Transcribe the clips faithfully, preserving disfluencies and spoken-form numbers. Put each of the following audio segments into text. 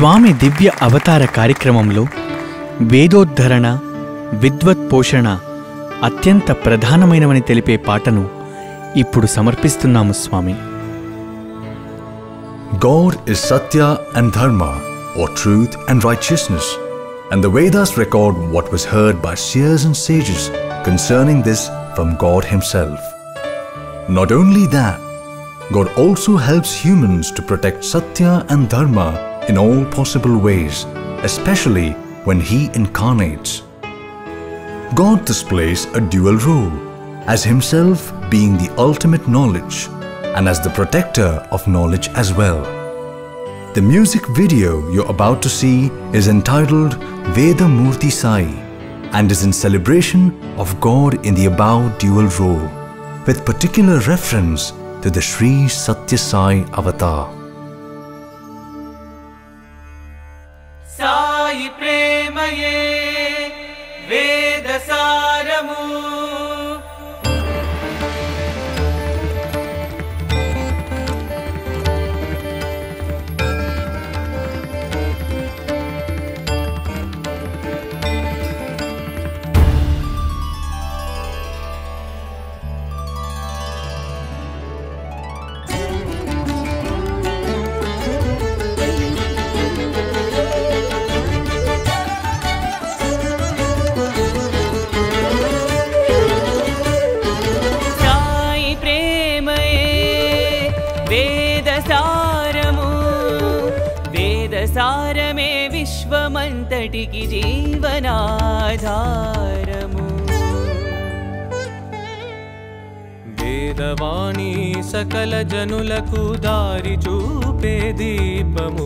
స్వామి దివ్య అవతార కార్యక్రమంలో వేదోద్ధరణ, విద్వత్ పోషణ అత్యంత ప్రధానమైనవని తెలిపే పాటను ఇప్పుడు సమర్పిస్తున్నాము స్వామి. God is Satya and Dharma, or truth and righteousness, and the Vedas record what was heard by seers and sages concerning this from God Himself. Not only that, God also helps humans to protect Satya and Dharma in all possible ways, especially when He incarnates. God displays a dual role, as Himself being the ultimate knowledge and as the protector of knowledge as well. The music video you're about to see is entitled Veda Murti Sai and is in celebration of God in the above dual role, with particular reference to the Sri Satya Sai Avatar. Sai Premaye Veda Saramu సారమే విశ్వమంతటికి జీవనాధారము. వేదవాణి సకల జనులకు దారి చూపే దీపము.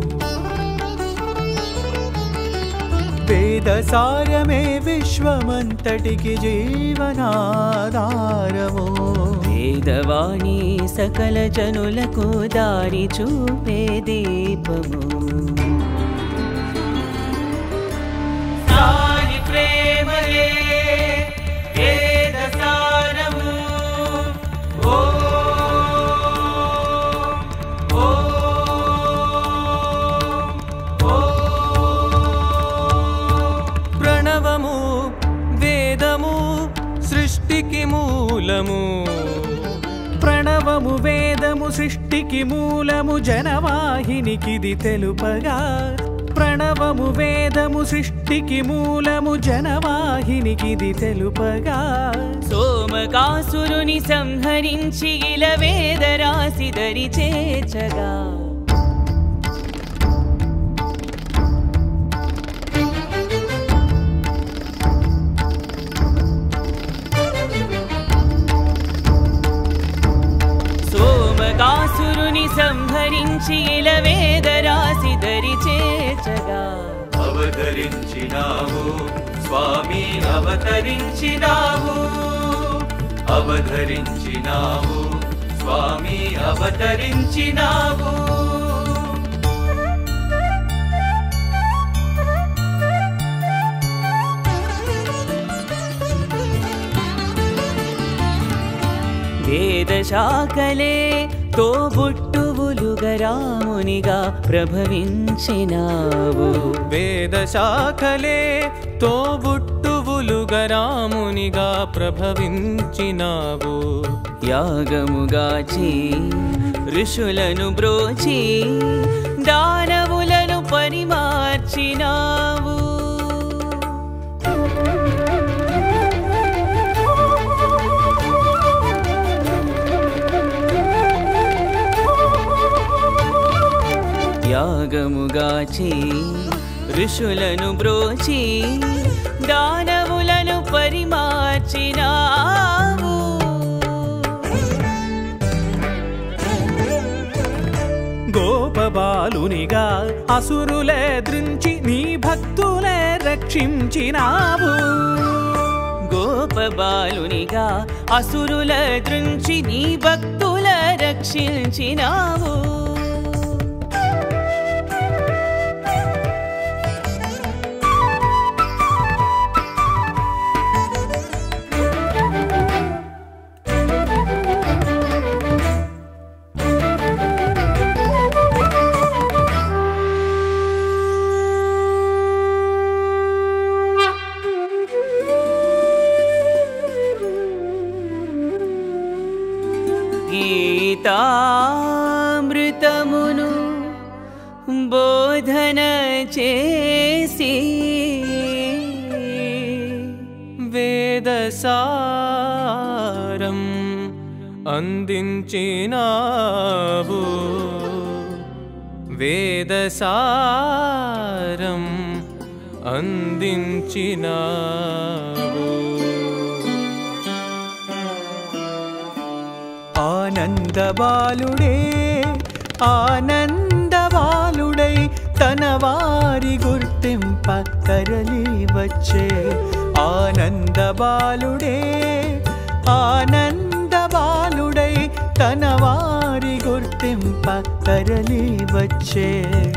వేద సారమే విశ్వమంతటికి జీవనాధారము. వేదవాణి సకల జనులకు దారి చూపే దీపము. సాయి ప్రేమయే వేద సారము. ప్రణవము వేదము సృష్టికి మూలము. ప్రణవము వేదము సృష్టికి మూలము జనవాహినికిది తెలుపగా. ప్రణవము వేదము సృష్టికి మూలము జనవాహినికిది తెలుపగా. సోమకాసురుని సంహరించి ఇల వేద రాశి దరి చేర్చగా. సోమకాసురుని సంహరించి ఇల వేద రాశి దరి చేర్చగా. అవతరించినావు స్వామి అవతరించినావు. అవతరించినావు స్వామి అవతరించినావు. వేద శాఖలే తోబుట్టువులుగా రామునిగా ప్రభవించినావు. వేద శాఖలే తోబుట్టువులుగా రామునిగా ప్రభవించినావు. యాగముగాచి ఋషులను బ్రోచి దానవులను పరిమార్చినావు. యాగముగాచి ఋషులను బ్రోచి దానవులను పరిమార్చినావు. గోపబాలునిగా అసురులే దృంచి నీ భక్తులే రక్షించినావు. గోపబాలునిగా అసురుల దృంచి నీ భక్తుల రక్షించినావు. గీతామృతమును బోధన చేసి వేదసారం అందించినావు వేదసారం అందించినావు ఆనందబాలుడే ఆనందబాలుడై తన వారి గుర్తింప తరలి వచ్చే ఆనందబాలుడే ఆనందబాలుడై తన వారి గుర్తింప తరలి వచ్చే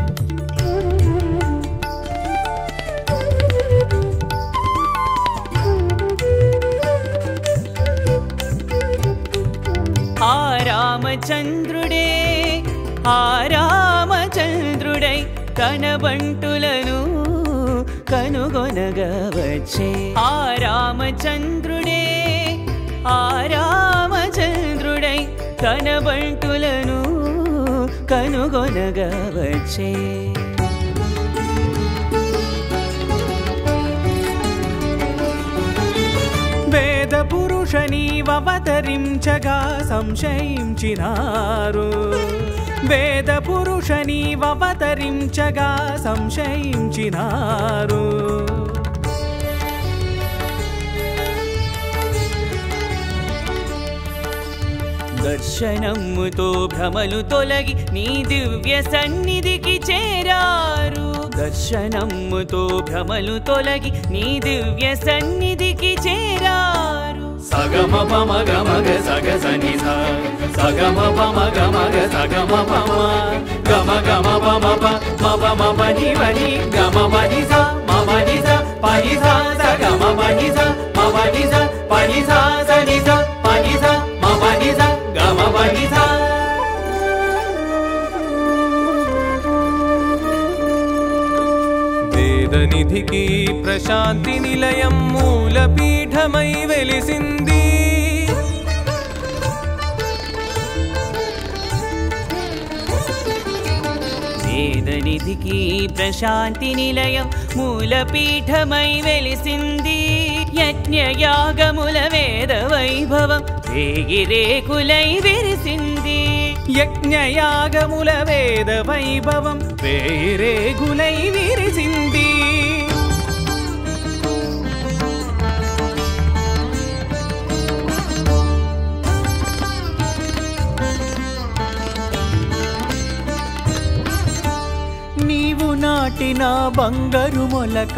ఆ రామచంద్రుడే ఆ రామచంద్రుడై తన బంటులను కనుగొనగా వచ్చే ఆ రామచంద్రుడే ఆ రామచంద్రుడై తన బంటులను కనుగొనగా వచ్చే వేద పురుష నీవవతరించగా సంశయించినారు వేద పురుష నీవవతరించగా సంశయించినారు దర్శనముతో భ్రమలు తొలగి నీ దివ్య సన్నిధికి చేరారు దర్శనముతో భ్రమలు తొలగి నీ దివ్య సన్నిధికి చేరారు సగమ పమ గమగ సగ సని స సగమ పమ గమగ సగమ పమ గమ గమ పమ ప మప మప ని వని గమ మని స మమ ని స పని స సగమ మని స మమ ని స పని స సని స పని స మమ ని స గమ మని స వేదనిధికి ప్రశాంతి నిలయం మూలపీఠమై వెలిసింది వేదనిధికి ప్రశాంతి నిలయం మూలపీఠమై వెలిసింది యజ్ఞయాగముల వేద వైభవం వేగిరేకులై విరిసింది యజ్ఞయాగముల వేద వైభవం వేరేగులై విరిసింది నీవు నాటిన బంగారు మొలక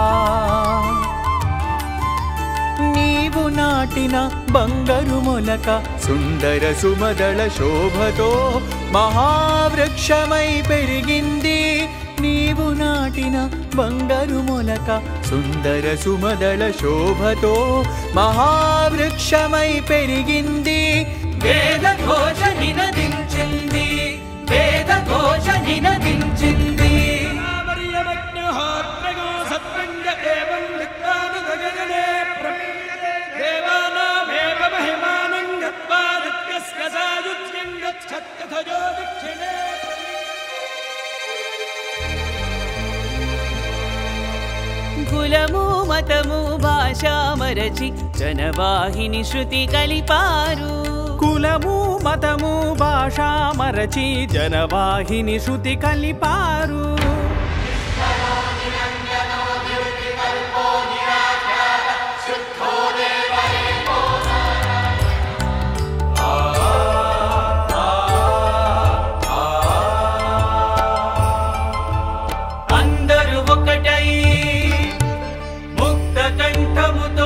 నీవు నాటిన బంగారు మొలక సుందర సుమదళ శోభతో మహావృక్షమై పెరిగింది నీవు నాటిన బంగారు మొలక సుందర సుమదళ శోభతో మహావృక్షమై పెరిగింది వేద ఘోష నినదించింది వేద ఘోష నినదించింది కులము మతము భాష మరచి జనవాహిని శృతి కలిపారు కులము మతము భాష మరచి జనవాహిని శృతి కలిపారు అందరూ ఒకటై ముక్త కంఠముతో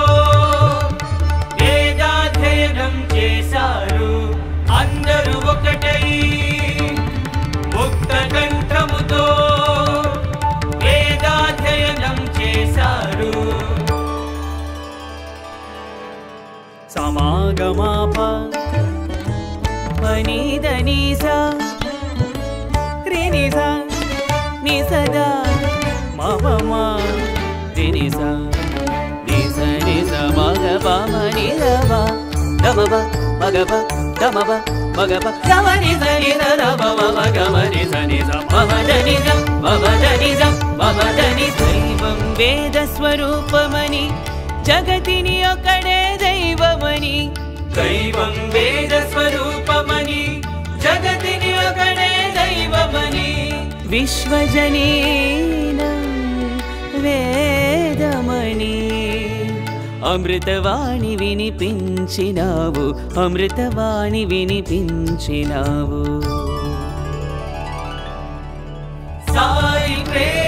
వేదాధ్యయనం చేశారు అందరూ ఒకటై ముక్త కంఠముతో వేదాధ్యయనం చేశారు సమాగమాప పనిదనీసా రినిసా నిసదా మమమా రినిసా నిస నిస మగ పమ నిరవ గమవ మగవ గమవ మగప గమని సని సద మమ గమని సని స మమదని స మమదని స మమదని. దైవం వేద స్వరూపమని జగతిని ఒకడే దైవమని. దైవం వేద స్వరూపమని జగతిని ఒకడే దైవమని. విశ్వజనీనం వేదమని అమృతవాణి వినిపించినావు, అమృతవాణి వినిపించినావు. సాయి ప్రేమ